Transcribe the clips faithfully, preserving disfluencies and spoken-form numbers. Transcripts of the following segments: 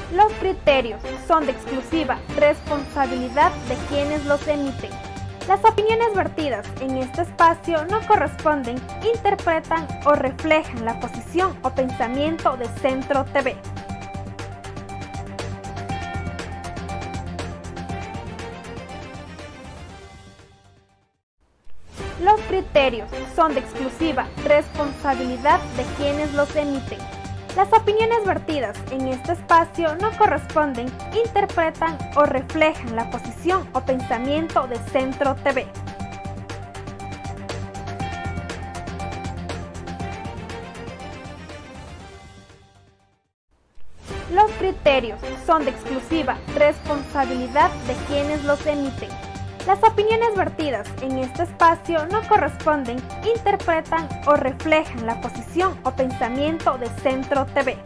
Los criterios son de exclusiva responsabilidad de quienes los emiten. Las opiniones vertidas en este espacio no corresponden, interpretan o reflejan la posición o pensamiento de Centro T V. Los criterios son de exclusiva responsabilidad de quienes los emiten. Las opiniones vertidas en este espacio no corresponden, interpretan o reflejan la posición o pensamiento de Centro T V. Los criterios son de exclusiva responsabilidad de quienes los emiten. Las opiniones vertidas en este espacio no corresponden, interpretan o reflejan la posición o pensamiento de Centro T V.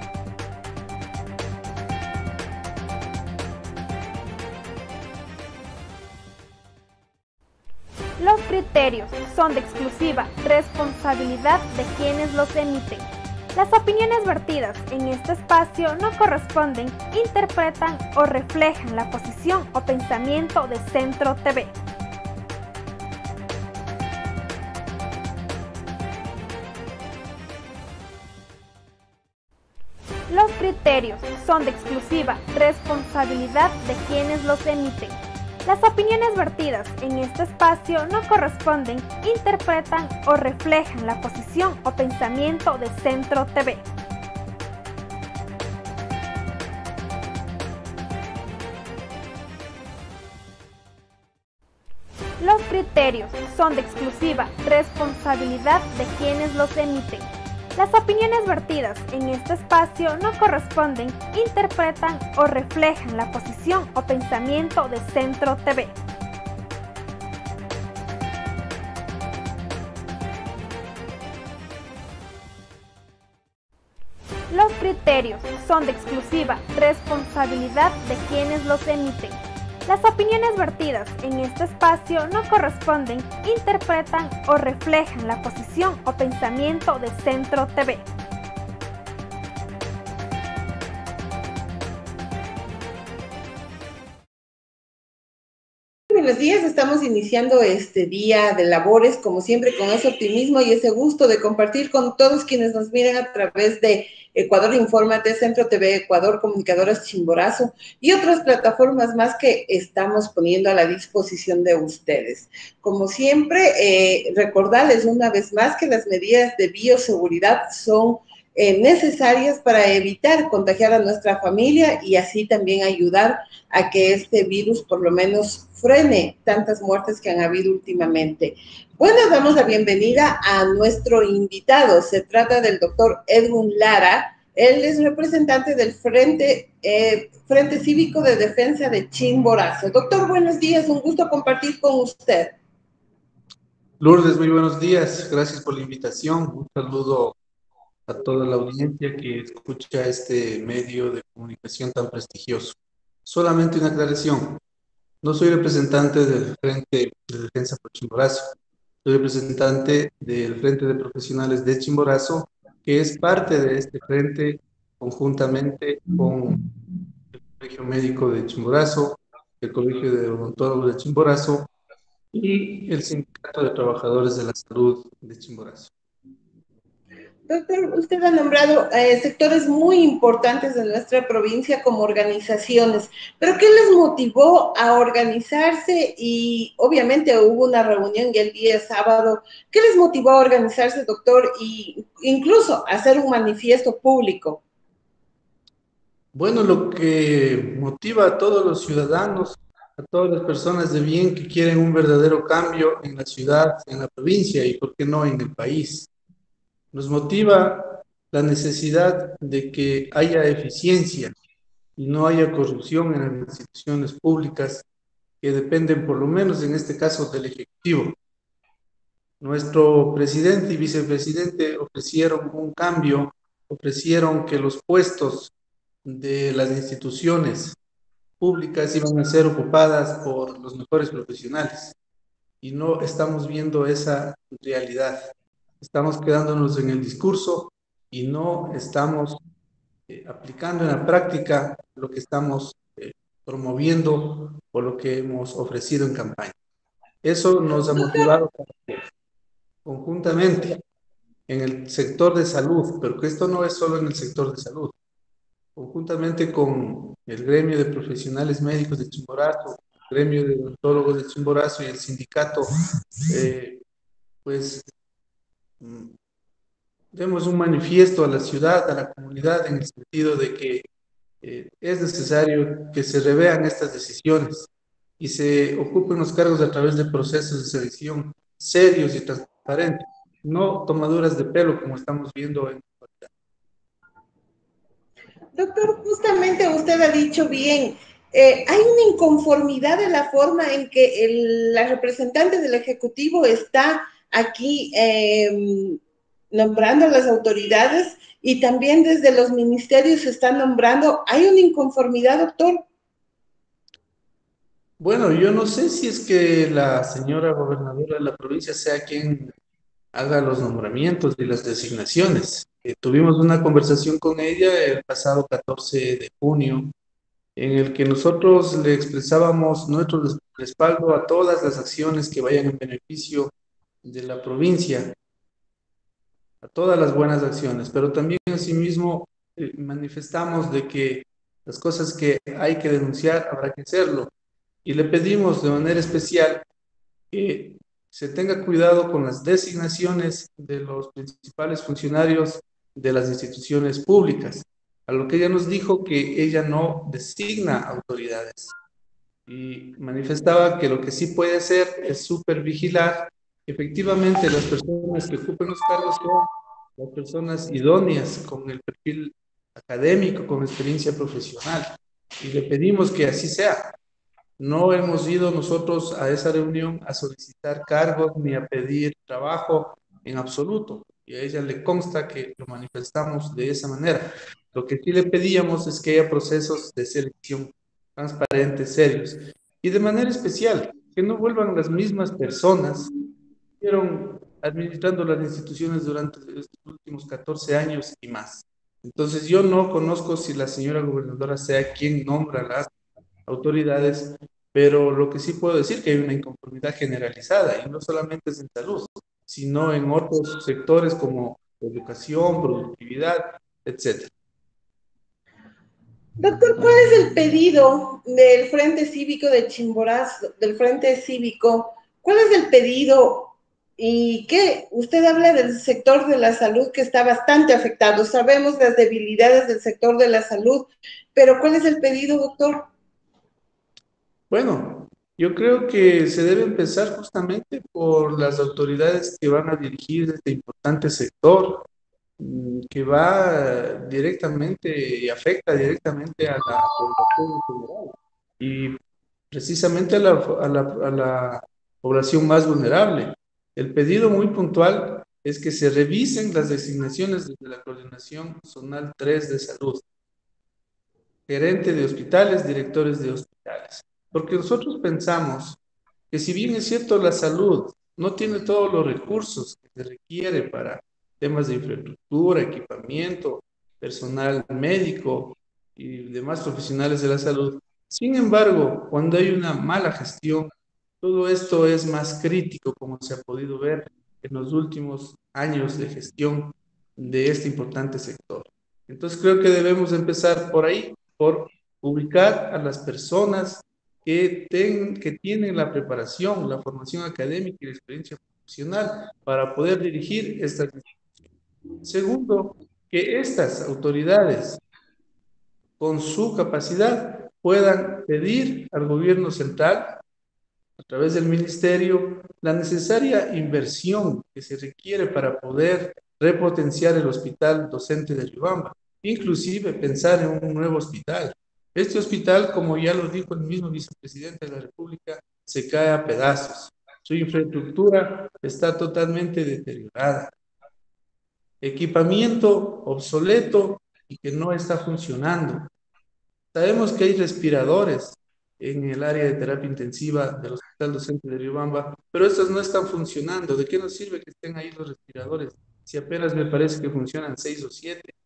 Los criterios son de exclusiva responsabilidad de quienes los emiten. Las opiniones vertidas en este espacio no corresponden, interpretan o reflejan la posición o pensamiento de Centro T V. Los criterios son de exclusiva responsabilidad de quienes los emiten. Las opiniones vertidas en este espacio no corresponden, interpretan o reflejan la posición o pensamiento de Centro T V. Los criterios son de exclusiva responsabilidad de quienes los emiten. Las opiniones vertidas en este espacio no corresponden, interpretan o reflejan la posición o pensamiento de Centro T V. Los criterios son de exclusiva responsabilidad de quienes los emiten. Las opiniones vertidas en este espacio no corresponden, interpretan o reflejan la posición o pensamiento de Centro T V. Buenos días, estamos iniciando este día de labores, como siempre, con ese optimismo y ese gusto de compartir con todos quienes nos miran a través de Ecuador Infórmate, Centro T V Ecuador, Comunicadoras Chimborazo y otras plataformas más que estamos poniendo a la disposición de ustedes. Como siempre, eh, recordarles una vez más que las medidas de bioseguridad son Eh, necesarias para evitar contagiar a nuestra familia y así también ayudar a que este virus por lo menos frene tantas muertes que han habido últimamente. Bueno, damos la bienvenida a nuestro invitado. Se trata del doctor Edwin Lara. Él es representante del Frente, eh, Frente Cívico de Defensa de Chimborazo. Doctor, buenos días. Un gusto compartir con usted. Lourdes, muy buenos días. Gracias por la invitación. Un saludo a toda la audiencia que escucha este medio de comunicación tan prestigioso. Solamente una aclaración. No soy representante del Frente de Defensa por Chimborazo. Soy representante del Frente de Profesionales de Chimborazo, que es parte de este frente conjuntamente con el Colegio Médico de Chimborazo, el Colegio de Odontólogos de Chimborazo y el Sindicato de Trabajadores de la Salud de Chimborazo. Doctor, usted ha nombrado eh, sectores muy importantes de nuestra provincia como organizaciones, pero ¿qué les motivó a organizarse? Y obviamente hubo una reunión ya el día sábado. ¿Qué les motivó a organizarse, doctor, e incluso hacer un manifiesto público? Bueno, lo que motiva a todos los ciudadanos, a todas las personas de bien que quieren un verdadero cambio en la ciudad, en la provincia y, ¿por qué no, en el país? Nos motiva la necesidad de que haya eficiencia y no haya corrupción en las instituciones públicas que dependen, por lo menos en este caso, del Ejecutivo. Nuestro presidente y vicepresidente ofrecieron un cambio, ofrecieron que los puestos de las instituciones públicas iban a ser ocupadas por los mejores profesionales y no estamos viendo esa realidad. Estamos quedándonos en el discurso y no estamos eh, aplicando en la práctica lo que estamos eh, promoviendo o lo que hemos ofrecido en campaña. Eso nos ha motivado para que conjuntamente en el sector de salud, pero que esto no es solo en el sector de salud, conjuntamente con el gremio de profesionales médicos de Chimborazo, el gremio de odontólogos de Chimborazo y el sindicato, eh, pues mm, demos un manifiesto a la ciudad, a la comunidad, en el sentido de que eh, es necesario que se revean estas decisiones y se ocupen los cargos a través de procesos de selección serios y transparentes, no tomaduras de pelo como estamos viendo en... Doctor, justamente usted ha dicho bien, eh, hay una inconformidad de la forma en que el, la representante del Ejecutivo está aquí eh, nombrando a las autoridades y también desde los ministerios se están nombrando. ¿Hay una inconformidad, doctor? Bueno, yo no sé si es que la señora gobernadora de la provincia sea quien haga los nombramientos y las designaciones. Eh, tuvimos una conversación con ella el pasado catorce de junio, en el que nosotros le expresábamos nuestro res- respaldo a todas las acciones que vayan en beneficio de la provincia, a todas las buenas acciones, pero también asimismo eh, manifestamos de que las cosas que hay que denunciar habrá que hacerlo. Y le pedimos de manera especial que se tenga cuidado con las designaciones de los principales funcionarios de las instituciones públicas, a lo que ella nos dijo que ella no designa autoridades y manifestaba que lo que sí puede hacer es supervigilar que efectivamente las personas que ocupen los cargos sean las personas idóneas con el perfil académico, con experiencia profesional. Y le pedimos que así sea. No hemos ido nosotros a esa reunión a solicitar cargos ni a pedir trabajo en absoluto. Y a ella le consta que lo manifestamos de esa manera. Lo que sí le pedíamos es que haya procesos de selección transparentes, serios. Y de manera especial, que no vuelvan las mismas personas que estuvieron administrando las instituciones durante estos últimos catorce años y más. Entonces yo no conozco si la señora gobernadora sea quien nombra las autoridades, pero lo que sí puedo decir que hay una inconformidad generalizada y no solamente es en salud, sino en otros sectores como educación, productividad, etcétera. Doctor, ¿cuál es el pedido del Frente Cívico de Chimborazo, del Frente Cívico? ¿Cuál es el pedido? ¿Y qué? Usted habla del sector de la salud que está bastante afectado. Sabemos las debilidades del sector de la salud, pero ¿cuál es el pedido, doctor? Bueno, yo creo que se debe empezar justamente por las autoridades que van a dirigir este importante sector, mm, que va directamente y afecta directamente a la población en general y precisamente a la, a la, a la población más vulnerable. El pedido muy puntual es que se revisen las designaciones desde la Coordinación Zonal tres de Salud, gerente de hospitales, directores de hospitales. Porque nosotros pensamos que si bien es cierto la salud no tiene todos los recursos que se requiere para temas de infraestructura, equipamiento, personal médico y demás profesionales de la salud, sin embargo, cuando hay una mala gestión, todo esto es más crítico, como se ha podido ver en los últimos años de gestión de este importante sector. Entonces creo que debemos empezar por ahí, por ubicar a las personas que, ten, que tienen la preparación, la formación académica y la experiencia profesional para poder dirigir estas instituciones. Segundo, que estas autoridades, con su capacidad, puedan pedir al gobierno central, a través del ministerio, la necesaria inversión que se requiere para poder repotenciar el hospital docente de Riobamba, inclusive pensar en un nuevo hospital. Este hospital, como ya lo dijo el mismo vicepresidente de la República, se cae a pedazos. Su infraestructura está totalmente deteriorada. Equipamiento obsoleto y que no está funcionando. Sabemos que hay respiradores en el área de terapia intensiva del Hospital Docente de Riobamba, pero estos no están funcionando. ¿De qué nos sirve que estén ahí los respiradores si apenas me parece que funcionan seis o siete?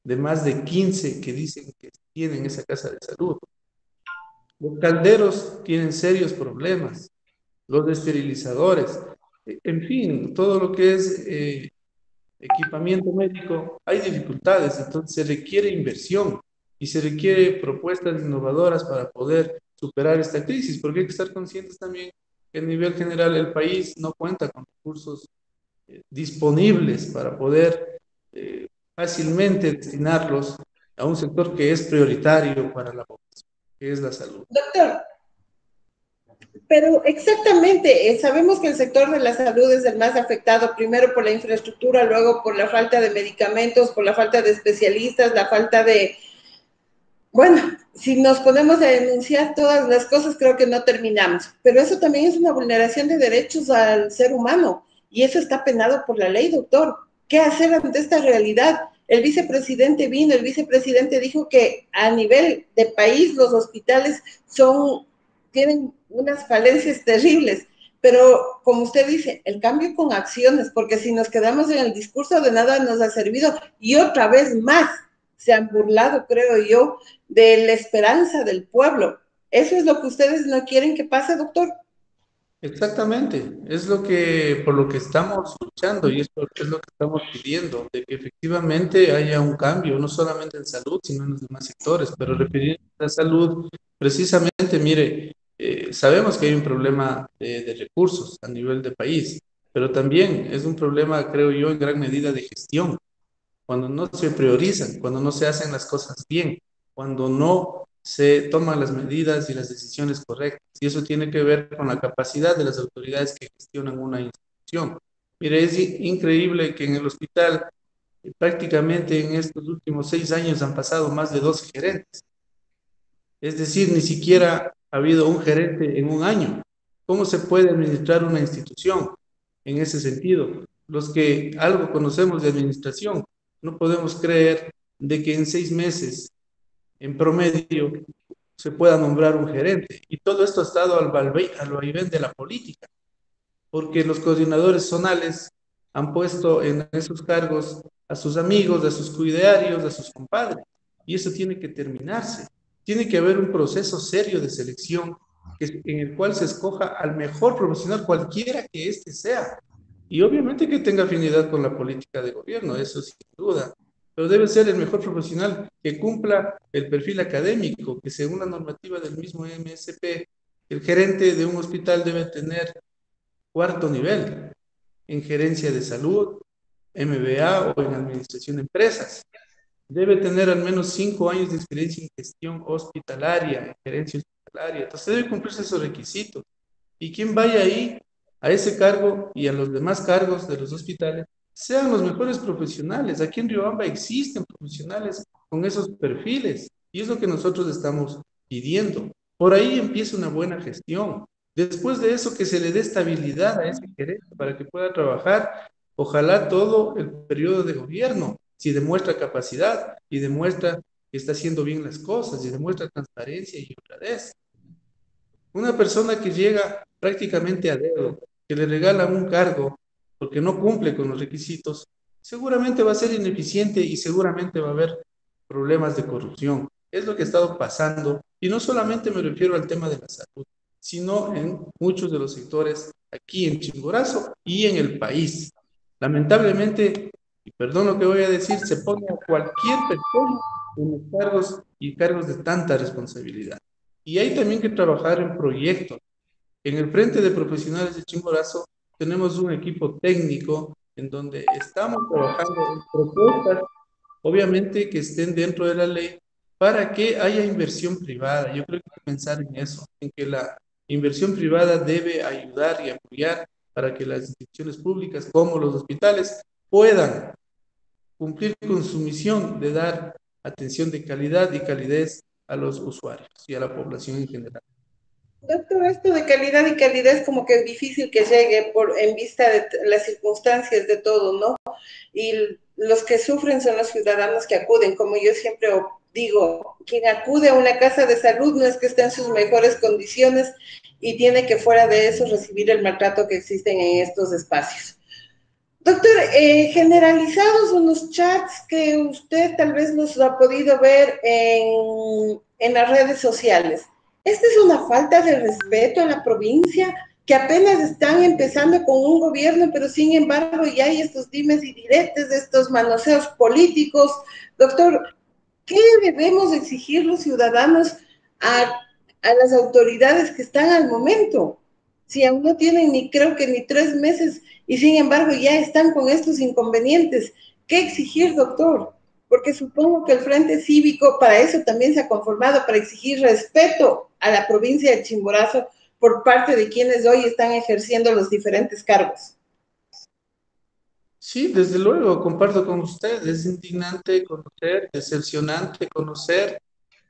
de más de quince que dicen que tienen esa casa de salud. Los calderos tienen serios problemas, los esterilizadores, en fin, todo lo que es eh, equipamiento médico, hay dificultades, entonces se requiere inversión y se requiere propuestas innovadoras para poder superar esta crisis, porque hay que estar conscientes también que a nivel general el país no cuenta con recursos eh, disponibles para poder eh, fácilmente destinarlos a un sector que es prioritario para la población, que es la salud. Doctor, pero exactamente, eh, sabemos que el sector de la salud es el más afectado, primero por la infraestructura, luego por la falta de medicamentos, por la falta de especialistas, la falta de... Bueno, si nos ponemos a denunciar todas las cosas, creo que no terminamos, pero eso también es una vulneración de derechos al ser humano, y eso está penado por la ley, doctor. ¿Qué hacer ante esta realidad? El vicepresidente vino, el vicepresidente dijo que a nivel de país los hospitales son... tienen unas falencias terribles, pero como usted dice, el cambio con acciones, porque si nos quedamos en el discurso de nada nos ha servido, y otra vez más se han burlado, creo yo, de la esperanza del pueblo. ¿Eso es lo que ustedes no quieren que pase, doctor? Exactamente, es lo que, por lo que estamos luchando y es, por- es lo que estamos pidiendo, de que efectivamente haya un cambio, no solamente en salud, sino en los demás sectores, pero refiriendo a la salud, precisamente, mire, eh, sabemos que hay un problema de, de recursos a nivel de país, pero también es un problema, creo yo, en gran medida de gestión, cuando no se priorizan, cuando no se hacen las cosas bien, cuando no se toman las medidas y las decisiones correctas. Y eso tiene que ver con la capacidad de las autoridades que gestionan una institución. Mire, es increíble que en el hospital eh, prácticamente en estos últimos seis años han pasado más de doce gerentes. Es decir, ni siquiera ha habido un gerente en un año. ¿Cómo se puede administrar una institución en ese sentido? Los que algo conocemos de administración, no podemos creer de que en seis meses, en promedio, se pueda nombrar un gerente. Y todo esto ha estado al vaivén, al vaivén de la política, porque los coordinadores zonales han puesto en esos cargos a sus amigos, a sus cuidarios, a sus compadres. Y eso tiene que terminarse. Tiene que haber un proceso serio de selección que, en el cual se escoja al mejor profesional, cualquiera que éste sea. Y obviamente que tenga afinidad con la política de gobierno, eso sin duda. Pero debe ser el mejor profesional que cumpla el perfil académico, que según la normativa del mismo M S P, el gerente de un hospital debe tener cuarto nivel en gerencia de salud, M B A o en administración de empresas. Debe tener al menos cinco años de experiencia en gestión hospitalaria, en gerencia hospitalaria. Entonces debe cumplirse esos requisitos. Y quien vaya ahí a ese cargo y a los demás cargos de los hospitales sean los mejores profesionales. Aquí en Riobamba existen profesionales con esos perfiles y es lo que nosotros estamos pidiendo. Por ahí empieza una buena gestión. Después de eso, que se le dé estabilidad a ese gerente para que pueda trabajar, ojalá todo el periodo de gobierno, si demuestra capacidad y demuestra que está haciendo bien las cosas y demuestra transparencia y honradez. Una persona que llega prácticamente a dedo, que le regalan un cargo porque no cumple con los requisitos, seguramente va a ser ineficiente y seguramente va a haber problemas de corrupción. Es lo que ha estado pasando, y no solamente me refiero al tema de la salud, sino en muchos de los sectores aquí en Chimborazo y en el país. Lamentablemente, y perdón lo que voy a decir, se pone a cualquier persona en los cargos y cargos de tanta responsabilidad. Y hay también que trabajar en proyectos. En el Frente de Profesionales de Chimborazo tenemos un equipo técnico en donde estamos trabajando en propuestas, obviamente que estén dentro de la ley, para que haya inversión privada. Yo creo que hay que pensar en eso, en que la inversión privada debe ayudar y apoyar para que las instituciones públicas, como los hospitales, puedan cumplir con su misión de dar atención de calidad y calidez a los usuarios y a la población en general. Doctor, esto de calidad y calidez como que es difícil que llegue por, en vista de las circunstancias de todo, ¿no? Y los que sufren son los ciudadanos que acuden, como yo siempre digo, quien acude a una casa de salud no es que esté en sus mejores condiciones y tiene que fuera de eso recibir el maltrato que existen en estos espacios. Doctor, eh, generalizados unos chats que usted tal vez los ha podido ver en, en las redes sociales. ¿Esta es una falta de respeto a la provincia que apenas están empezando con un gobierno, pero sin embargo ya hay estos dimes y diretes, estos manoseos políticos? Doctor, ¿qué debemos exigir los ciudadanos a, a las autoridades que están al momento? Si aún no tienen ni creo que ni tres meses y sin embargo ya están con estos inconvenientes. ¿Qué exigir, doctor? Porque supongo que el Frente Cívico para eso también se ha conformado, para exigir respeto a la provincia de Chimborazo por parte de quienes hoy están ejerciendo los diferentes cargos. Sí, desde luego, comparto con usted. Es indignante conocer, decepcionante conocer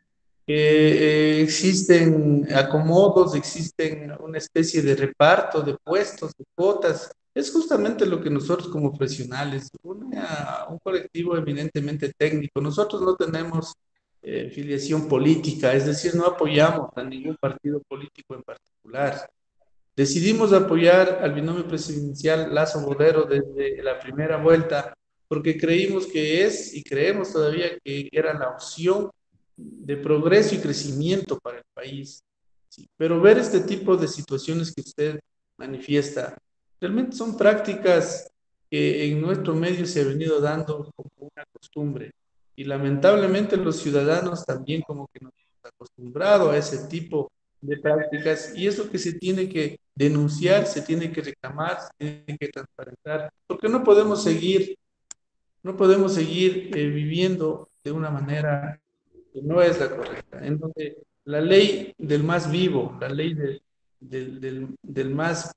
que eh, existen acomodos, existen una especie de reparto de puestos, de cuotas. Es justamente lo que nosotros como profesionales, una- un colectivo eminentemente técnico, nosotros no tenemos eh, filiación política, es decir, no apoyamos a ningún partido político en particular. Decidimos apoyar al binomio presidencial Lazo Bodero desde la primera vuelta porque creímos que es y creemos todavía que era la opción de progreso y crecimiento para el país. Sí, pero ver este tipo de situaciones que usted manifiesta, realmente son prácticas que en nuestro medio se ha venido dando como una costumbre. Y lamentablemente los ciudadanos también como que nos hemos acostumbrado a ese tipo de prácticas y eso que se tiene que denunciar, se tiene que reclamar, se tiene que transparentar, porque no podemos seguir, no podemos seguir eh, viviendo de una manera que no es la correcta, en donde la ley del más vivo, la ley del, del, del, del más,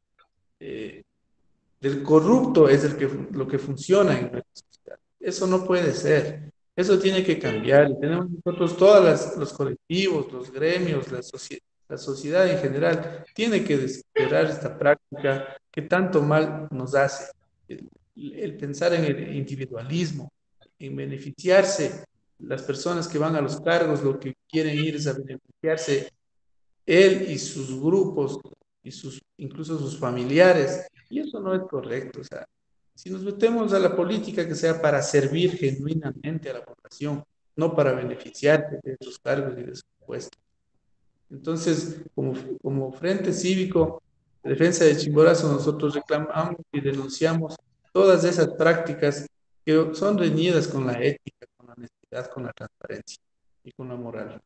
eh, del corrupto es el que, lo que funciona en nuestra sociedad. Eso no puede ser, eso tiene que cambiar. Y tenemos nosotros todos las, los colectivos, los gremios, la, socie la sociedad en general, tiene que desesperar esta práctica que tanto mal nos hace. El, el pensar en el individualismo, en beneficiarse las personas que van a los cargos, lo que quieren ir es a beneficiarse él y sus grupos, y sus, incluso sus familiares, y eso no es correcto. O sea, si nos metemos a la política, que sea para servir genuinamente a la población, no para beneficiarte de esos cargos y de esos puestos. Entonces, como, como Frente Cívico de Defensa de Chimborazo, nosotros reclamamos y denunciamos todas esas prácticas que son reñidas con la ética, con la honestidad, con la transparencia y con la moral.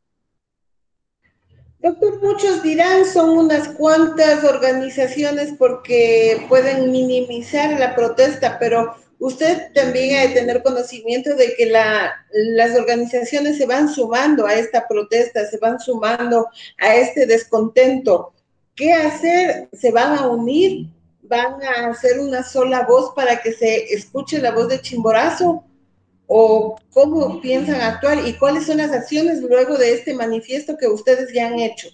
Doctor, muchos dirán son unas cuantas organizaciones porque pueden minimizar la protesta, pero usted también ha de tener conocimiento de que la, las organizaciones se van sumando a esta protesta, se van sumando a este descontento. ¿Qué hacer? ¿Se van a unir? ¿Van a hacer una sola voz para que se escuche la voz de Chimborazo? ¿O cómo piensan actuar y cuáles son las acciones luego de este manifiesto que ustedes ya han hecho?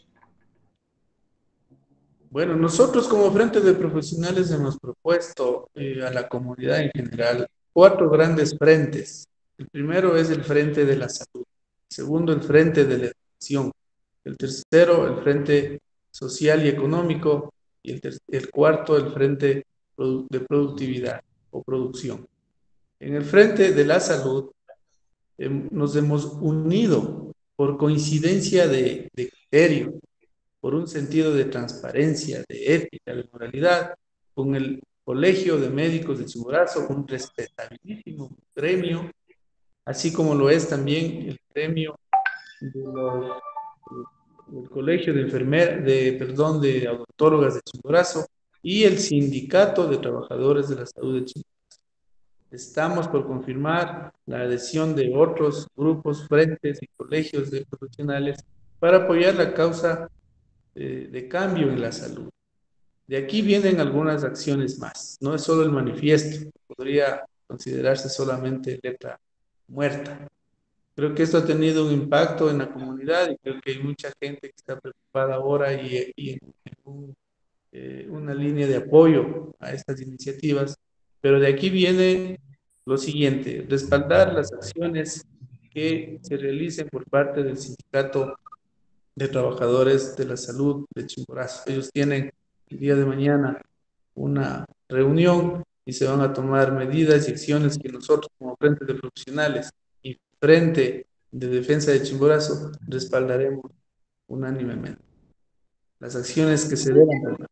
Bueno, nosotros como Frente de Profesionales hemos propuesto eh, a la comunidad en general cuatro grandes frentes. El primero es el Frente de la Salud, el segundo el Frente de la Educación, el tercero el Frente Social y Económico y el, el cuarto el Frente de Productividad o Producción. En el Frente de la Salud eh, nos hemos unido por coincidencia de, de criterio, por un sentido de transparencia, de ética, de moralidad, con el Colegio de Médicos de Chimborazo, un respetabilísimo gremio, así como lo es también el gremio de los, del Colegio de Enfermeras, de, perdón, de Odontólogas de Chimborazo y el Sindicato de Trabajadores de la Salud de Chimborazo. Estamos por confirmar la adhesión de otros grupos, frentes y colegios de profesionales para apoyar la causa de, de cambio en la salud. De aquí vienen algunas acciones más. No es solo el manifiesto, podría considerarse solamente letra muerta. Creo que esto ha tenido un impacto en la comunidad y creo que hay mucha gente que está preocupada ahora y, y en, en un, eh, una línea de apoyo a estas iniciativas. Pero de aquí viene lo siguiente, respaldar las acciones que se realicen por parte del Sindicato de Trabajadores de la Salud de Chimborazo. Ellos tienen el día de mañana una reunión y se van a tomar medidas y acciones que nosotros como Frente de Profesionales y Frente de Defensa de Chimborazo respaldaremos unánimemente. Las acciones que se deban tomar.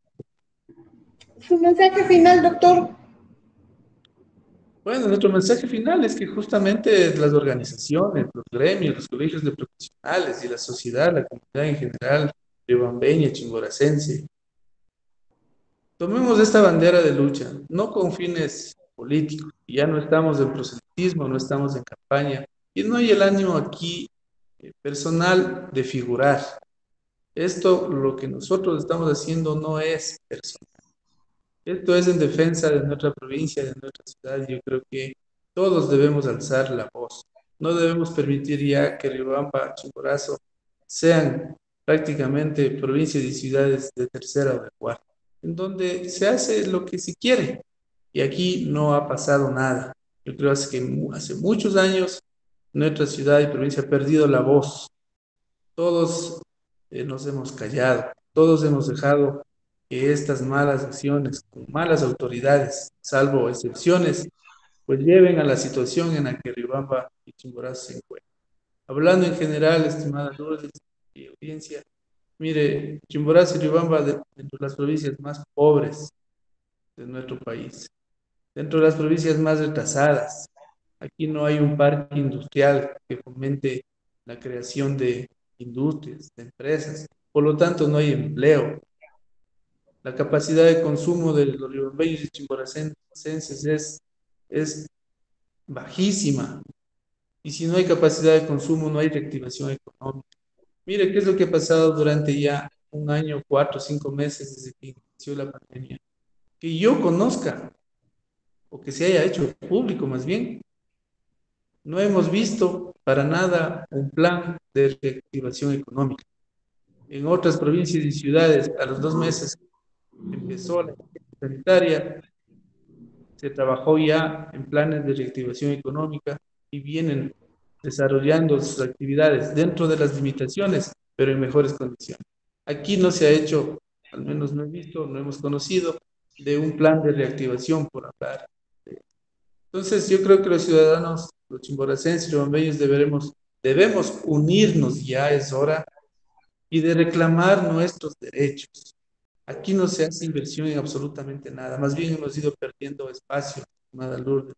Su mensaje final, doctor. Bueno, nuestro mensaje final es que justamente las organizaciones, los gremios, los colegios de profesionales y la sociedad, la comunidad en general, riobambeña, chimboracense, tomemos esta bandera de lucha, no con fines políticos, ya no estamos en proselitismo, no estamos en campaña, y no hay el ánimo aquí eh, personal de figurar. Esto, lo que nosotros estamos haciendo no es personal. Esto es en defensa de nuestra provincia, de nuestra ciudad. Yo creo que todos debemos alzar la voz. No debemos permitir ya que Riobamba, Chimborazo sean prácticamente provincias y ciudades de tercera o de cuarta, en donde se hace lo que se quiere. Y aquí no ha pasado nada. Yo creo que hace muchos años nuestra ciudad y provincia ha perdido la voz. Todos eh, nos hemos callado, todos hemos dejado que estas malas acciones, con malas autoridades, salvo excepciones, pues lleven a la situación en la que Riobamba y Chimborazo se encuentran. Hablando en general, estimada Lourdes y audiencia, mire, Chimborazo y Riobamba, de, dentro de las provincias más pobres de nuestro país, dentro de las provincias más retrasadas, aquí no hay un parque industrial que fomente la creación de industrias, de empresas, por lo tanto no hay empleo. La capacidad de consumo de los riobambeños y chimboracenses es, es bajísima. Y si no hay capacidad de consumo, no hay reactivación económica. Mire qué es lo que ha pasado durante ya un año, cuatro, cinco meses desde que inició la pandemia. Que yo conozca, o que se haya hecho público más bien, no hemos visto para nada un plan de reactivación económica. En otras provincias y ciudades, a los dos meses empezó la emergencia sanitaria, se trabajó ya en planes de reactivación económica y vienen desarrollando sus actividades dentro de las limitaciones, pero en mejores condiciones. Aquí no se ha hecho, al menos no he visto, no hemos conocido, de un plan de reactivación por hablar. Entonces yo creo que los ciudadanos, los chimboracenses y riobambeños debemos, debemos unirnos, ya es hora, y de reclamar nuestros derechos. Aquí no se hace inversión en absolutamente nada, más bien hemos ido perdiendo espacio, estimada Lourdes.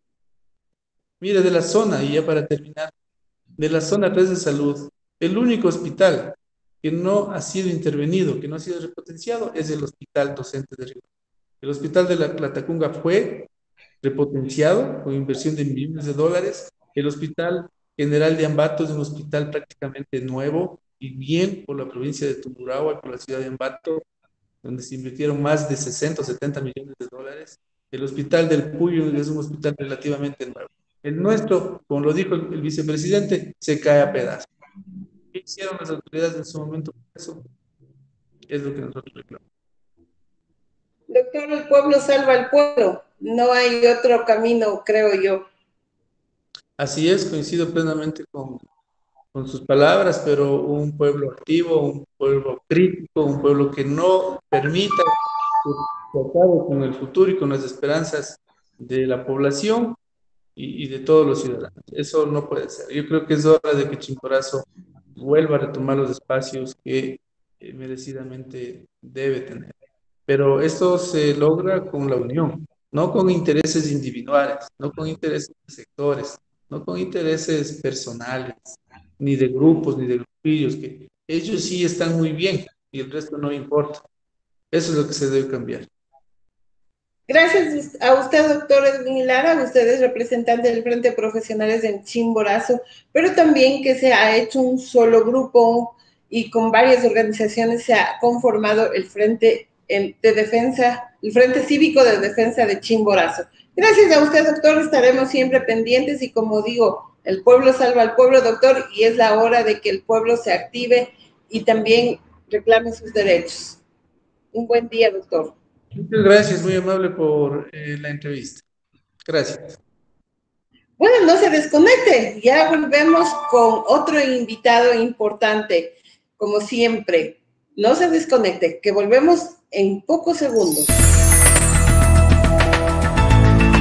Mire, de la zona, y ya para terminar, de la zona tres de salud, el único hospital que no ha sido intervenido, que no ha sido repotenciado, es el Hospital Docente de Río. El Hospital de la Latacunga fue repotenciado con inversión de millones de dólares. El Hospital General de Ambato es un hospital prácticamente nuevo y bien por la provincia de Tungurahua y por la ciudad de Ambato, donde se invirtieron más de sesenta o setenta millones de dólares. El Hospital del Puyo es un hospital relativamente nuevo. El nuestro, como lo dijo el, el vicepresidente, se cae a pedazos. ¿Qué hicieron las autoridades en su momento? Eso es lo que nosotros reclamamos. Doctor, el pueblo salva al pueblo. No hay otro camino, creo yo. Así es, coincido plenamente con, con sus palabras, pero un pueblo activo, un pueblo crítico, un pueblo que no permita que se acabe con el futuro y con las esperanzas de la población y, y de todos los ciudadanos. Eso no puede ser. Yo creo que es hora de que Chimborazo vuelva a retomar los espacios que eh, merecidamente debe tener. Pero esto se logra con la unión, no con intereses individuales, no con intereses de sectores, no con intereses personales, ni de grupos, ni de grupillos, que ellos sí están muy bien y el resto no importa. Eso es lo que se debe cambiar. Gracias a usted, doctor Edwin Lara. Usted es representante del Frente de Profesionales en Chimborazo, pero también que se ha hecho un solo grupo y con varias organizaciones se ha conformado el Frente de Defensa, el Frente Cívico de Defensa de Chimborazo. Gracias a usted, doctor. Estaremos siempre pendientes y, como digo, el pueblo salva al pueblo, doctor, y es la hora de que el pueblo se active y también reclame sus derechos. Un buen día, doctor. Muchas gracias, muy amable por eh, la entrevista. Gracias. Bueno, no se desconecte, ya volvemos con otro invitado importante, como siempre. No se desconecte, que volvemos en pocos segundos.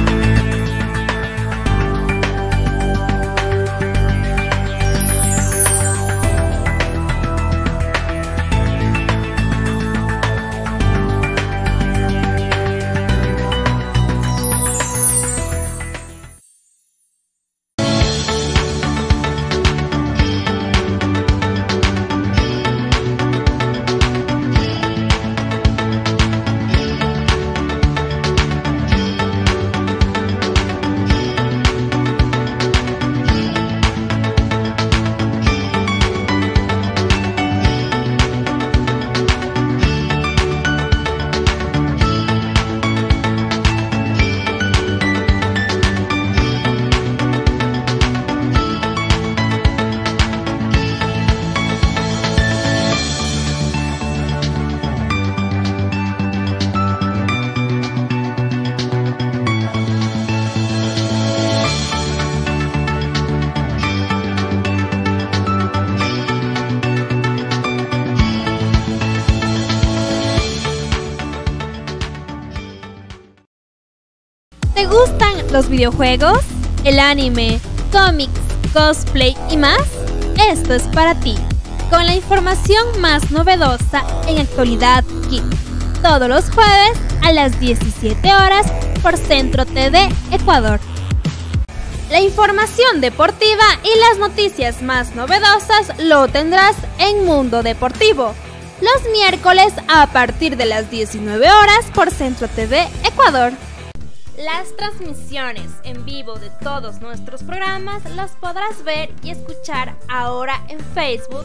¿Te gustan los videojuegos, el anime, cómics, cosplay y más? Esto es para ti, con la información más novedosa en Actualidad Geek, todos los jueves a las diecisiete horas por Centro T V Ecuador. La información deportiva y las noticias más novedosas lo tendrás en Mundo Deportivo, los miércoles a partir de las diecinueve horas por Centro T V Ecuador. Las transmisiones en vivo de todos nuestros programas las podrás ver y escuchar ahora en Facebook,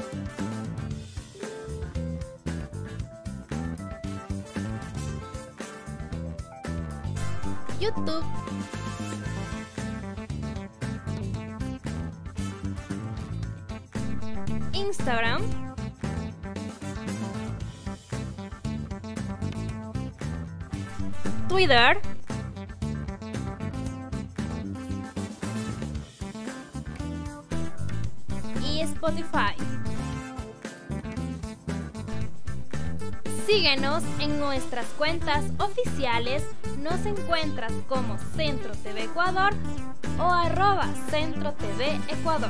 YouTube, Instagram, Twitter y Spotify. Síguenos en nuestras cuentas oficiales. Nos encuentras como Centro T V Ecuador o arroba Centro T V Ecuador.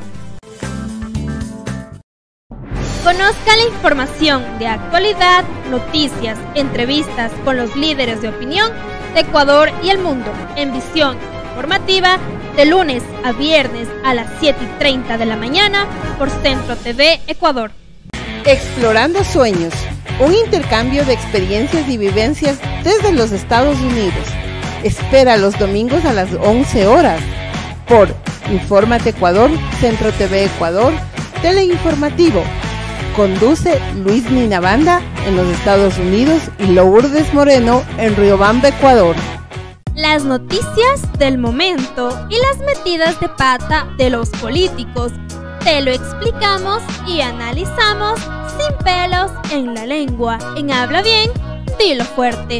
Conozca la información de actualidad, noticias, entrevistas con los líderes de opinión de Ecuador y el mundo en visión informativa de lunes a viernes a las siete y treinta de la mañana por Centro T V Ecuador. Explorando Sueños, un intercambio de experiencias y vivencias desde los Estados Unidos. Espera los domingos a las once horas por Infórmate Ecuador, Centro T V Ecuador, Teleinformativo. Conduce Luis Ninabanda en los Estados Unidos y Lourdes Moreno en Riobamba, Ecuador. Las noticias del momento y las metidas de pata de los políticos te lo explicamos y analizamos sin pelos en la lengua. En Habla Bien, dilo fuerte.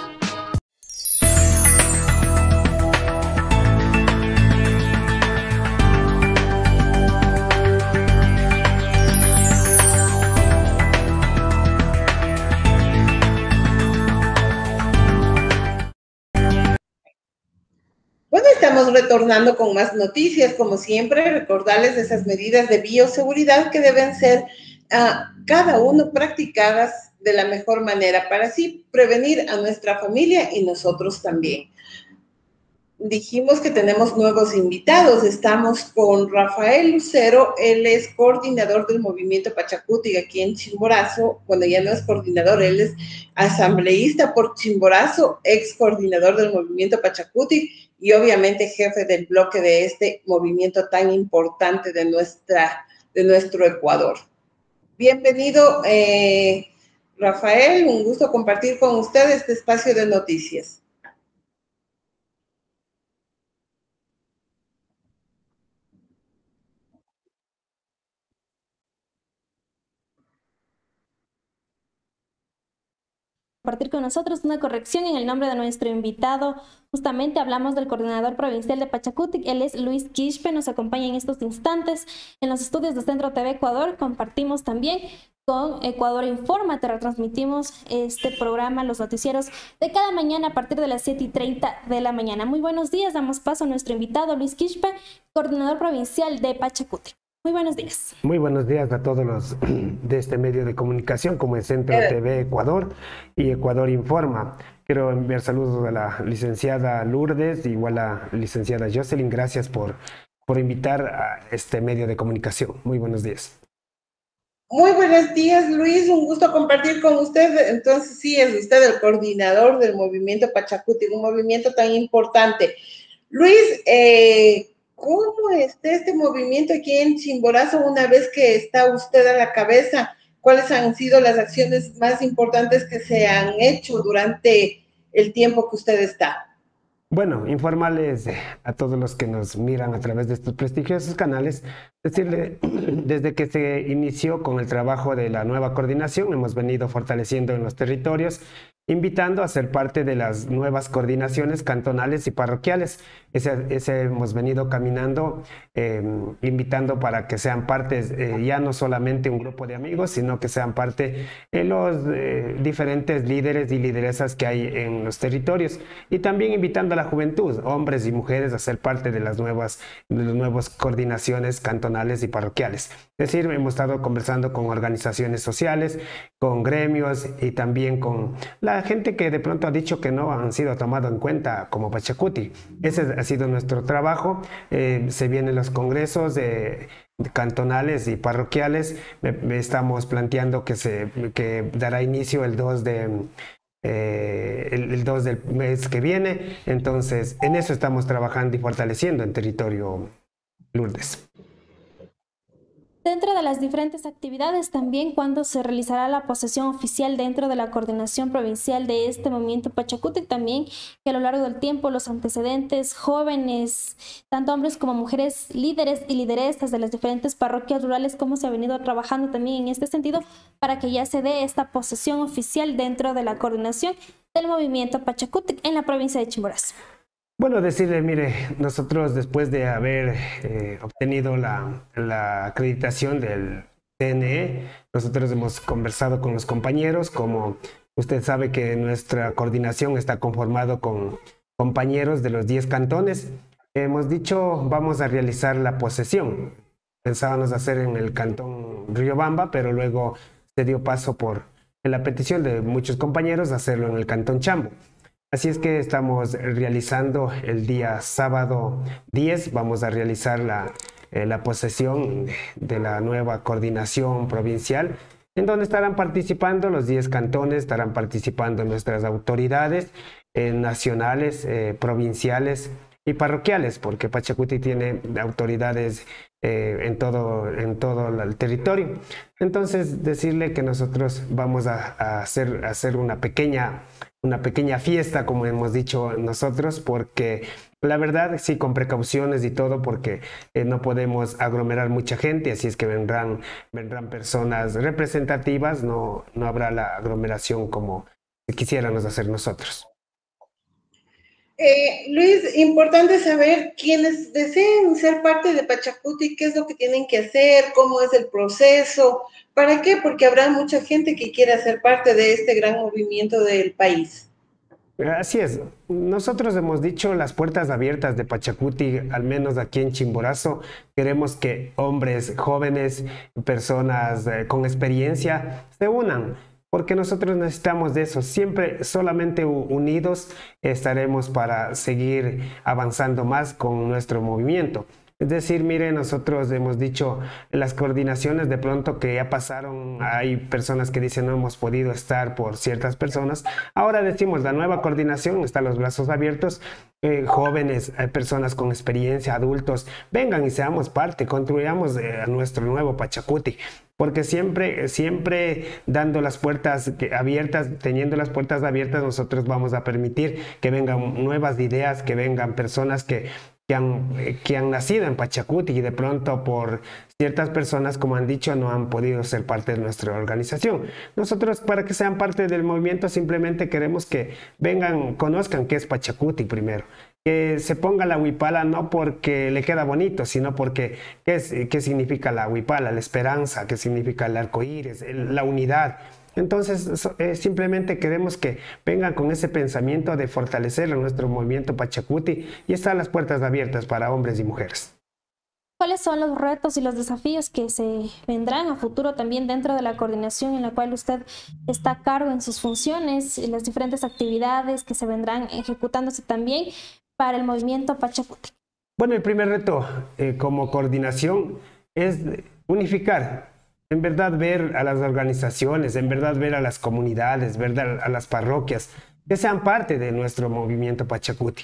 Bueno, estamos retornando con más noticias, como siempre, recordarles esas medidas de bioseguridad que deben ser uh, cada uno practicadas de la mejor manera para así prevenir a nuestra familia y nosotros también. Dijimos que tenemos nuevos invitados. Estamos con Rafael Lucero, él es coordinador del movimiento Pachacutic aquí en Chimborazo. Bueno, ya no es coordinador, él es asambleísta por Chimborazo, ex coordinador del movimiento Pachacutic y obviamente jefe del bloque de este movimiento tan importante de, nuestra, de nuestro Ecuador. Bienvenido, eh, Rafael, un gusto compartir con usted este espacio de noticias. Compartir con nosotros una corrección en el nombre de nuestro invitado. Justamente hablamos del coordinador provincial de Pachacutic, él es Luis Quispe, nos acompaña en estos instantes en los estudios de Centro T V Ecuador. Compartimos también con Ecuador Informa, te retransmitimos este programa, los noticieros de cada mañana a partir de las siete y treinta de la mañana. Muy buenos días, damos paso a nuestro invitado Luis Quispe, coordinador provincial de Pachacutic. Muy buenos días. Muy buenos días a todos los de este medio de comunicación como el Centro T V Ecuador y Ecuador Informa. Quiero enviar saludos a la licenciada Lourdes y igual a la licenciada Jocelyn. Gracias por, por invitar a este medio de comunicación. Muy buenos días. Muy buenos días, Luis. Un gusto compartir con usted. Entonces, sí, es usted el coordinador del movimiento Pachacutic, un movimiento tan importante. Luis, eh, ¿cómo está este movimiento aquí en Chimborazo una vez que está usted a la cabeza? ¿Cuáles han sido las acciones más importantes que se han hecho durante el tiempo que usted está? Bueno, informarles a todos los que nos miran a través de estos prestigiosos canales, decirle, desde que se inició con el trabajo de la nueva coordinación, hemos venido fortaleciendo en los territorios invitando a ser parte de las nuevas coordinaciones cantonales y parroquiales. Ese, ese hemos venido caminando, eh, invitando para que sean parte, eh, ya no solamente un grupo de amigos, sino que sean parte de los eh, diferentes líderes y lideresas que hay en los territorios. Y también invitando a la juventud, hombres y mujeres, a ser parte de las nuevas, de las nuevas coordinaciones cantonales y parroquiales. Es decir, hemos estado conversando con organizaciones sociales, con gremios y también con la gente que de pronto ha dicho que no han sido tomados en cuenta como Pachacuti. Ese ha sido nuestro trabajo. Eh, se vienen los congresos de, de cantonales y parroquiales. Me, me estamos planteando que, se, que dará inicio el dos de... Eh, el, el dos del mes que viene. Entonces, en eso estamos trabajando y fortaleciendo en territorio Lourdes. Dentro de las diferentes actividades, también cuando se realizará la posesión oficial dentro de la coordinación provincial de este movimiento Pachacuti, también que a lo largo del tiempo los antecedentes, jóvenes, tanto hombres como mujeres, líderes y lideresas de las diferentes parroquias rurales, cómo se ha venido trabajando también en este sentido para que ya se dé esta posesión oficial dentro de la coordinación del movimiento Pachacuti en la provincia de Chimborazo. Bueno, decirle, mire, nosotros después de haber eh, obtenido la, la acreditación del T N E, nosotros hemos conversado con los compañeros, como usted sabe que nuestra coordinación está conformado con compañeros de los diez cantones. Hemos dicho, vamos a realizar la posesión. Pensábamos hacer en el cantón Riobamba, pero luego se dio paso por en la petición de muchos compañeros hacerlo en el cantón Chambo. Así es que estamos realizando el día sábado diez, vamos a realizar la, eh, la posesión de la nueva coordinación provincial, en donde estarán participando los diez cantones, estarán participando nuestras autoridades eh, nacionales, eh, provinciales y parroquiales, porque Pachacuti tiene autoridades eh, en, todo, en todo el territorio. Entonces, decirle que nosotros vamos a, a, hacer, a hacer una pequeña... una pequeña fiesta, como hemos dicho nosotros, porque la verdad sí con precauciones y todo, porque eh, no podemos aglomerar mucha gente, así es que vendrán, vendrán personas representativas, no, no habrá la aglomeración como quisiéramos hacer nosotros. Eh, Luis, importante saber quienes deseen ser parte de Pachacuti, qué es lo que tienen que hacer, cómo es el proceso, ¿para qué? Porque habrá mucha gente que quiera ser parte de este gran movimiento del país. Así es, nosotros hemos dicho las puertas abiertas de Pachacuti, al menos aquí en Chimborazo. Queremos que hombres, jóvenes, personas eh, con experiencia se unan, porque nosotros necesitamos de eso. Siempre solamente unidos estaremos para seguir avanzando más con nuestro movimiento. Es decir, mire, nosotros hemos dicho las coordinaciones de pronto que ya pasaron, hay personas que dicen no hemos podido estar por ciertas personas. Ahora decimos la nueva coordinación, están los brazos abiertos, eh, jóvenes, eh, personas con experiencia, adultos, vengan y seamos parte, construyamos eh, nuestro nuevo Pachacuti. Porque siempre, siempre dando las puertas abiertas, teniendo las puertas abiertas, nosotros vamos a permitir que vengan nuevas ideas, que vengan personas que, que, han, que han nacido en Pachacuti y de pronto por ciertas personas, como han dicho, no han podido ser parte de nuestra organización. Nosotros, para que sean parte del movimiento, simplemente queremos que vengan, conozcan qué es Pachacuti primero. Que se ponga la huipala no porque le queda bonito, sino porque qué, es, qué significa la huipala, la esperanza, qué significa el arco iris, el, la unidad. Entonces, eh, simplemente queremos que vengan con ese pensamiento de fortalecer nuestro movimiento Pachacuti y están las puertas abiertas para hombres y mujeres. ¿Cuáles son los retos y los desafíos que se vendrán a futuro también dentro de la coordinación en la cual usted está a cargo en sus funciones y las diferentes actividades que se vendrán ejecutándose también para el movimiento Pachacuti? Bueno, el primer reto eh, como coordinación es unificar, en verdad ver a las organizaciones, en verdad ver a las comunidades, ver a las parroquias, que sean parte de nuestro movimiento Pachacuti.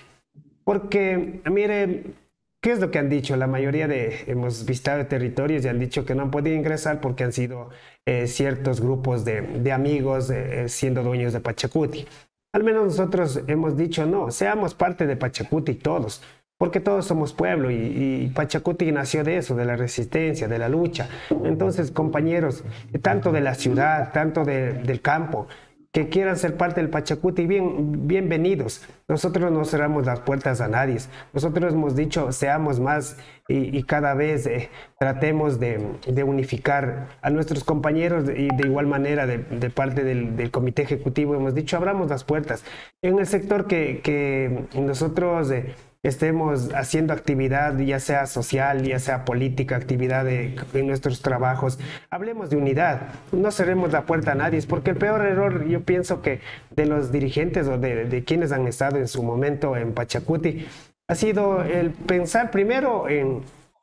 Porque, mire, ¿qué es lo que han dicho? La mayoría de, hemos visitado territorios y han dicho que no han podido ingresar porque han sido eh, ciertos grupos de, de amigos eh, siendo dueños de Pachacuti. Al menos nosotros hemos dicho, no, seamos parte de Pachacuti todos, porque todos somos pueblo y, y Pachacuti nació de eso, de la resistencia, de la lucha. Entonces, compañeros, tanto de la ciudad, tanto de, del campo, que quieran ser parte del Pachacuti, bien, bienvenidos. Nosotros no cerramos las puertas a nadie. Nosotros hemos dicho, seamos más y, y cada vez eh, tratemos de, de unificar a nuestros compañeros y de igual manera de, de parte del, del Comité Ejecutivo hemos dicho, abramos las puertas. En el sector que, que nosotros... Eh, estemos haciendo actividad, ya sea social, ya sea política, actividad de, en nuestros trabajos, hablemos de unidad, no cerremos la puerta a nadie, porque el peor error, yo pienso que de los dirigentes o de, de quienes han estado en su momento en Pachacuti, ha sido el pensar primero en,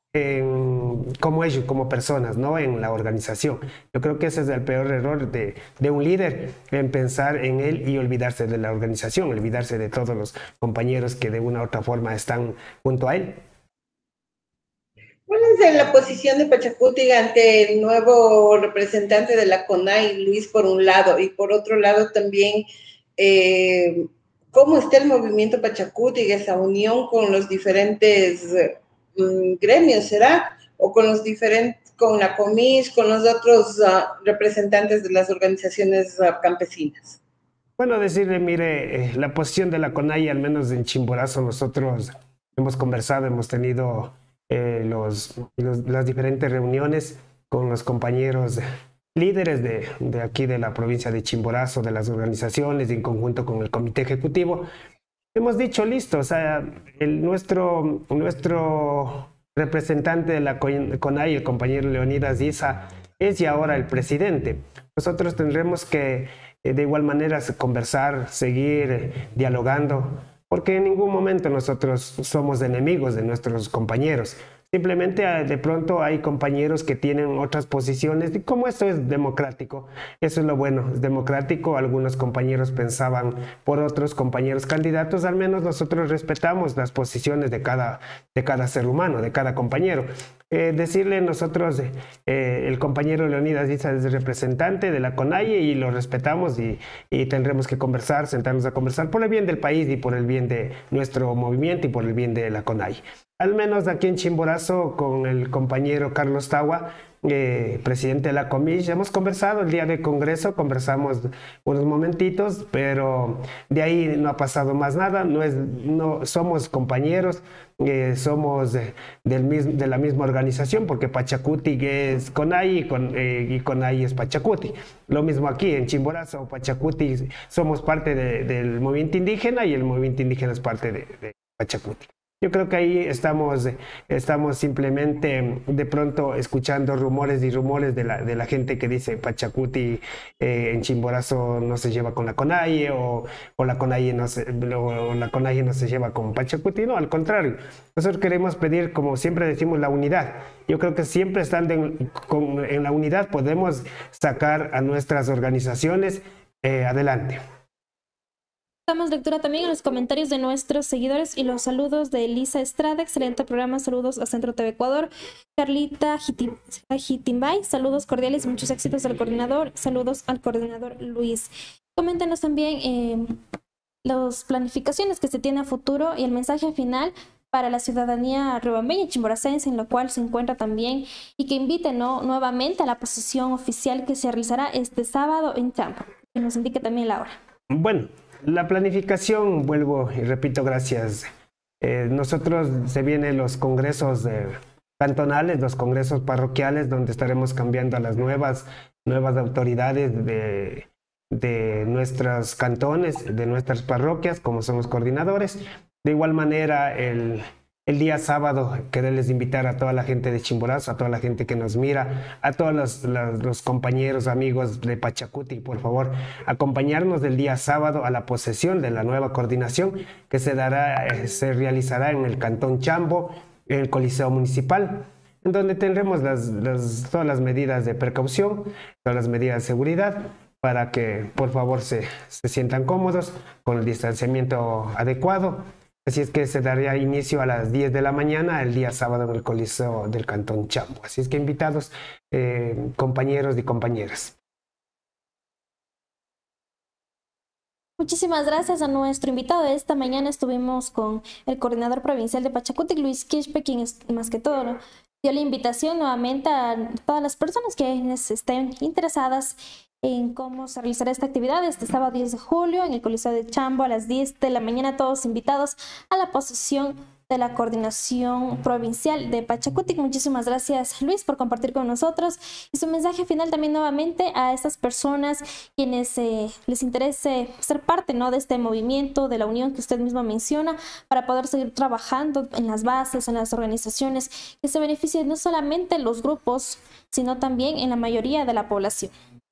en como ellos, como personas, no en la organización. Yo creo que ese es el peor error de, de un líder, en pensar en él y olvidarse de la organización, olvidarse de todos los compañeros que de una u otra forma están junto a él. ¿Cuál es la posición de Pachacuti ante el nuevo representante de la CONAI, Luis, por un lado, y por otro lado también, eh, cómo está el movimiento Pachacuti, esa unión con los diferentes gremios, será, o con los diferentes, con la Comis, con los otros uh, representantes de las organizaciones uh, campesinas? Bueno, decirle, mire, eh, la posición de la CONAI, al menos en Chimborazo, nosotros hemos conversado, hemos tenido eh, los, los, las diferentes reuniones con los compañeros líderes de, de aquí de la provincia de Chimborazo, de las organizaciones, en conjunto con el Comité Ejecutivo. Hemos dicho, listo, o sea, el, nuestro, nuestro representante de la CONAI, el compañero Leonidas Issa, es y ahora el presidente. Nosotros tendremos que, de igual manera, conversar, seguir dialogando, porque en ningún momento nosotros somos enemigos de nuestros compañeros. Simplemente de pronto hay compañeros que tienen otras posiciones y como esto es democrático, eso es lo bueno, es democrático, algunos compañeros pensaban por otros compañeros candidatos, al menos nosotros respetamos las posiciones de cada, de cada ser humano, de cada compañero. Eh, decirle nosotros, eh, el compañero Leonidas Issa es representante de la CONAI y lo respetamos y, y tendremos que conversar, sentarnos a conversar por el bien del país y por el bien de nuestro movimiento y por el bien de la CONAI. Al menos aquí en Chimborazo, con el compañero Carlos Tawa, eh, presidente de la Comis, hemos conversado el día del Congreso, conversamos unos momentitos, pero de ahí no ha pasado más nada, no es, no, somos compañeros, eh, somos de, del mismo, de la misma organización, porque Pachacuti es CONAI y, con, eh, y CONAI es Pachacuti. Lo mismo aquí en Chimborazo, Pachacuti, somos parte de, del movimiento indígena y el movimiento indígena es parte de, de Pachacuti. Yo creo que ahí estamos, estamos simplemente de pronto escuchando rumores y rumores de la, de la gente que dice Pachacuti eh, en Chimborazo no se lleva con la CONAI o, o, la CONAI no se, o la CONAI no se lleva con Pachacuti. No, al contrario. Nosotros queremos pedir, como siempre decimos, la unidad. Yo creo que siempre estando en, con, en la unidad podemos sacar a nuestras organizaciones eh, adelante. Damos lectura también a los comentarios de nuestros seguidores y los saludos de Elisa Estrada, excelente programa, saludos a Centro T V Ecuador. Carlita Jitimbay, saludos cordiales, muchos éxitos al coordinador, saludos al coordinador Luis. Coméntenos también eh, las planificaciones que se tiene a futuro y el mensaje final para la ciudadanía riobambeña y chimboracense, en lo cual se encuentra también, y que invite ¿no? nuevamente a la posición oficial que se realizará este sábado en Champo. Que nos indique también la hora. Bueno. La planificación, vuelvo y repito, gracias. Eh, nosotros se vienen los congresos eh, cantonales, los congresos parroquiales, donde estaremos cambiando a las nuevas, nuevas autoridades de, de nuestros cantones, de nuestras parroquias, como son los coordinadores. De igual manera, el, el día sábado, quererles invitar a toda la gente de Chimborazo, a toda la gente que nos mira, a todos los, los, los compañeros, amigos de Pachacuti, por favor, acompañarnos del día sábado a la posesión de la nueva coordinación que se dará, eh, se realizará en el Cantón Chambo, en el Coliseo Municipal, en donde tendremos las, las, todas las medidas de precaución, todas las medidas de seguridad, para que por favor se, se sientan cómodos, con el distanciamiento adecuado. Así es que se daría inicio a las diez de la mañana el día sábado en el Coliseo del Cantón Chambo. Así es que invitados, eh, compañeros y compañeras. Muchísimas gracias a nuestro invitado. Esta mañana estuvimos con el coordinador provincial de Pachacuti, Luis Quispe, quien es más que todo, ¿no? dio la invitación nuevamente a todas las personas que estén interesadas en cómo se realizará esta actividad este sábado diez de julio en el Coliseo de Chambo a las diez de la mañana, todos invitados a la posesión de la Coordinación Provincial de Pachacutic. Muchísimas gracias, Luis, por compartir con nosotros y su mensaje final también nuevamente a estas personas quienes eh, les interese ser parte, ¿no?, de este movimiento, de la unión que usted mismo menciona, para poder seguir trabajando en las bases, en las organizaciones que se beneficien no solamente los grupos, sino también en la mayoría de la población.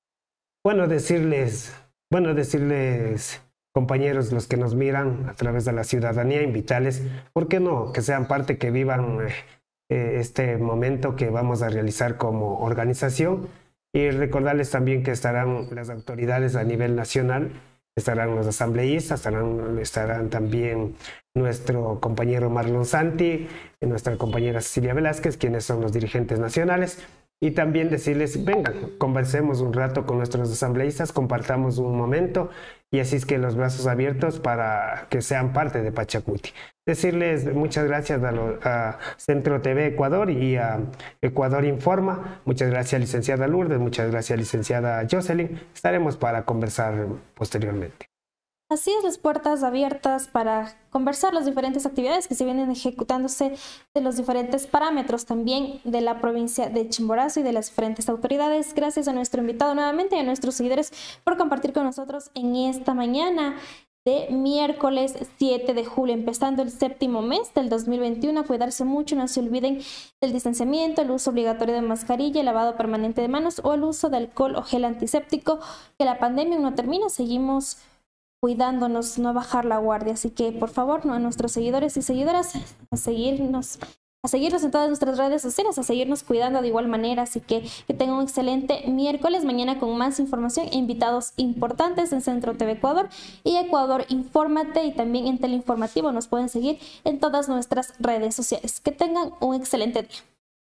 Bueno, decirles, bueno, decirles... compañeros, los que nos miran a través de la ciudadanía, invitarles, ¿por qué no?, que sean parte, que vivan eh, este momento que vamos a realizar como organización, y recordarles también que estarán las autoridades a nivel nacional, estarán los asambleístas, estarán, estarán también nuestro compañero Marlon Santi, y nuestra compañera Cecilia Velázquez, quienes son los dirigentes nacionales. Y también decirles, vengan, conversemos un rato con nuestros asambleístas, compartamos un momento, y así es que los brazos abiertos para que sean parte de Pachacuti. Decirles muchas gracias a, lo, a Centro T V Ecuador y a Ecuador Informa. Muchas gracias, licenciada Lourdes, muchas gracias, licenciada Jocelyn. Estaremos para conversar posteriormente. Así es, las puertas abiertas para conversar las diferentes actividades que se vienen ejecutándose de los diferentes parámetros también de la provincia de Chimborazo y de las diferentes autoridades. Gracias a nuestro invitado nuevamente y a nuestros seguidores por compartir con nosotros en esta mañana de miércoles siete de julio, empezando el séptimo mes del dos mil veintiuno. Cuidarse mucho, no se olviden del distanciamiento, el uso obligatorio de mascarilla, el lavado permanente de manos o el uso de alcohol o gel antiséptico. Que la pandemia no termina, seguimos cuidándonos, no bajar la guardia. Así que, por favor, no, a nuestros seguidores y seguidoras, a seguirnos, a seguirnos en todas nuestras redes sociales, a seguirnos cuidando de igual manera. Así que que tengan un excelente miércoles. Mañana con más información e invitados importantes en Centro T V Ecuador y Ecuador Infórmate, y también en Teleinformativo. Nos pueden seguir en todas nuestras redes sociales. Que tengan un excelente día.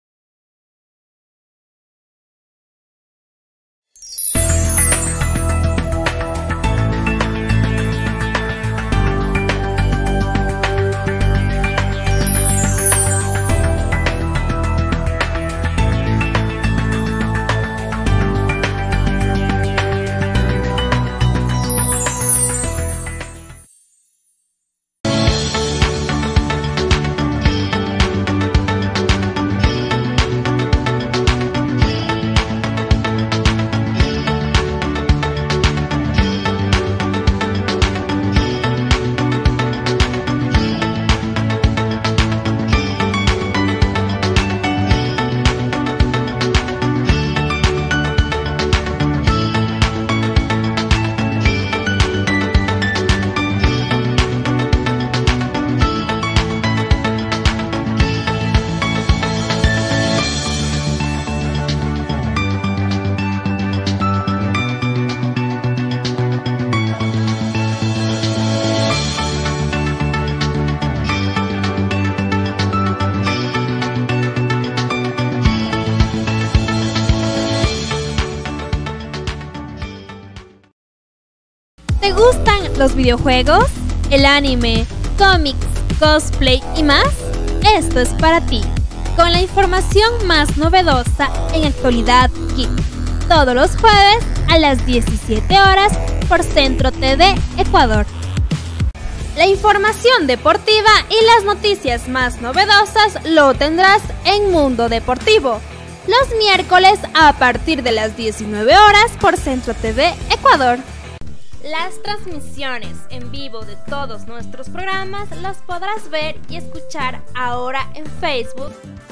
¿Te gustan los videojuegos, el anime, cómics, cosplay y más? Esto es para ti, con la información más novedosa en Actualidad Geek, todos los jueves a las diecisiete horas por Centro T V Ecuador. La información deportiva y las noticias más novedosas lo tendrás en Mundo Deportivo, los miércoles a partir de las diecinueve horas por Centro T V Ecuador. Las transmisiones en vivo de todos nuestros programas las podrás ver y escuchar ahora en Facebook,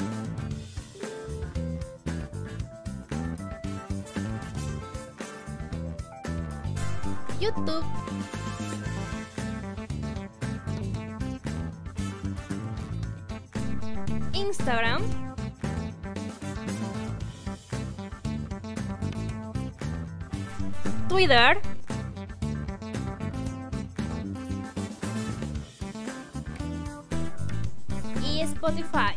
YouTube, Instagram, Twitter y Spotify.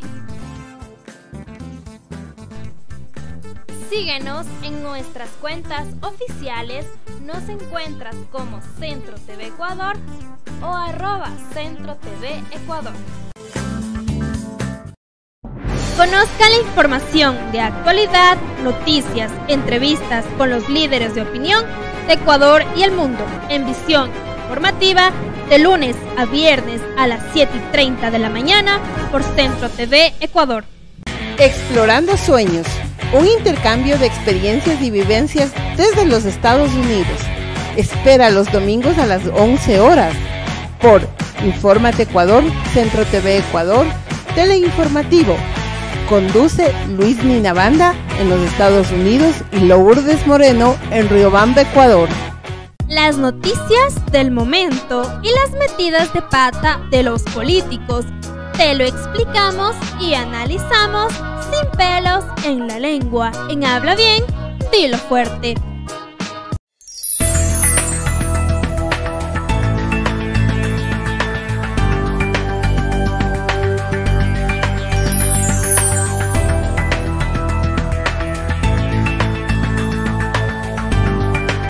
Síguenos en nuestras cuentas oficiales. Nos encuentras como Centro T V Ecuador o arroba Centro T V Ecuador. Conozca la información de actualidad, noticias, entrevistas con los líderes de opinión de Ecuador y el mundo en Visión Informativa de lunes a viernes a las siete y treinta de la mañana por Centro T V Ecuador. Explorando Sueños, un intercambio de experiencias y vivencias desde los Estados Unidos. Espera los domingos a las once horas por Infórmate Ecuador, Centro T V Ecuador, Teleinformativo. Conduce Luis Ninabanda en los Estados Unidos y Lourdes Moreno en Riobamba, Ecuador. Las noticias del momento y las metidas de pata de los políticos te lo explicamos y analizamos sin pelos en la lengua. En Habla Bien, dilo fuerte.